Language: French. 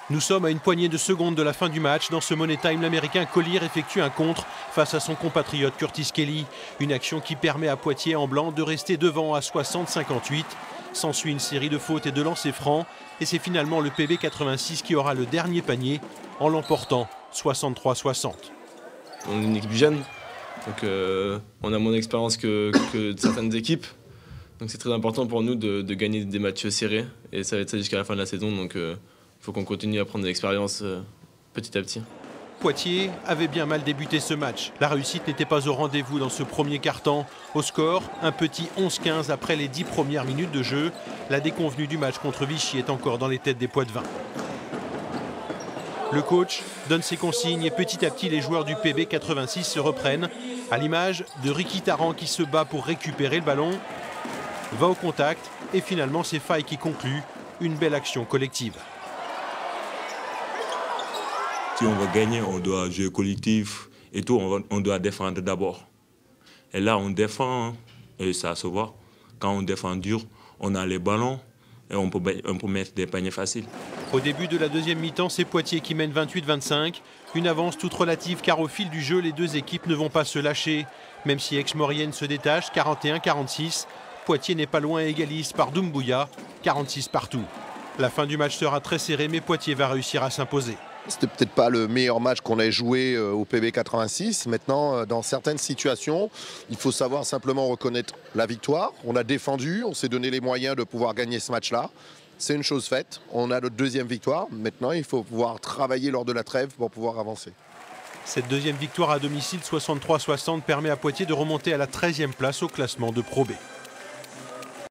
Nous sommes à une poignée de secondes de la fin du match. Dans ce Money Time, l'Américain Collier effectue un contre face à son compatriote Curtis Kelly. Une action qui permet à Poitiers en blanc de rester devant à 60-58. S'ensuit une série de fautes et de lancers francs. Et c'est finalement le PB 86 qui aura le dernier panier en l'emportant 63-60. On est une équipe jeune, donc on a moins d'expérience que certaines équipes. Donc c'est très important pour nous de gagner des matchs serrés. Et ça va être ça jusqu'à la fin de la saison. Donc il faut qu'on continue à prendre de l'expérience petit à petit. Poitiers avait bien mal débuté ce match. La réussite n'était pas au rendez-vous dans ce premier quart-temps. Au score, un petit 11-15 après les 10 premières minutes de jeu. La déconvenue du match contre Vichy est encore dans les têtes des Poitevins. Le coach donne ses consignes et petit à petit les joueurs du PB 86 se reprennent. À l'image de Ricky Taran qui se bat pour récupérer le ballon, va au contact et finalement c'est Faye qui conclut une belle action collective. Si on veut gagner, on doit jouer collectif et tout, on doit défendre d'abord. Et là, on défend et ça se voit. Quand on défend dur, on a les ballons et on peut mettre des paniers faciles. Au début de la deuxième mi-temps, c'est Poitiers qui mène 28-25. Une avance toute relative car au fil du jeu, les deux équipes ne vont pas se lâcher. Même si Aix-Maurienne se détache, 41-46, Poitiers n'est pas loin et égalise par Doumbouya, 46 partout. La fin du match sera très serrée, mais Poitiers va réussir à s'imposer. C'était peut-être pas le meilleur match qu'on ait joué au PB 86. Maintenant, dans certaines situations, il faut savoir simplement reconnaître la victoire. On a défendu, on s'est donné les moyens de pouvoir gagner ce match-là. C'est une chose faite. On a notre deuxième victoire. Maintenant, il faut pouvoir travailler lors de la trêve pour pouvoir avancer. Cette deuxième victoire à domicile 63-60 permet à Poitiers de remonter à la 13e place au classement de Pro B.